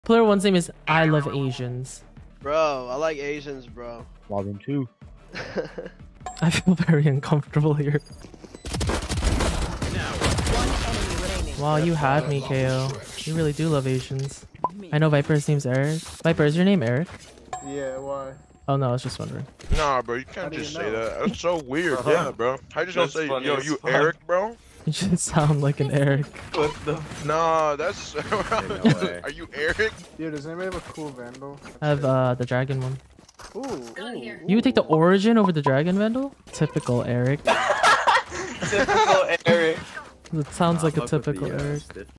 Player one's name is I Love Asians. Bro, I like Asians, bro. Volume 2. I feel very uncomfortable here. Wow, you had me, KO. You really do love Asians. I know Viper's name's Eric. Viper, is your name Eric? Yeah, why? Oh no, I was just wondering. Nah, bro, you can't just say that. That's so weird. Uh-huh. Yeah, bro. How you just gonna say, yo, you Eric, bro? You just sound like an Eric. What the? Nah, that's. way. Are you Eric? Dude, does anybody have a cool vandal? I have the dragon one. Ooh. You would take the origin over the dragon vandal? Typical Eric. Typical Eric. It sounds like a typical Eric.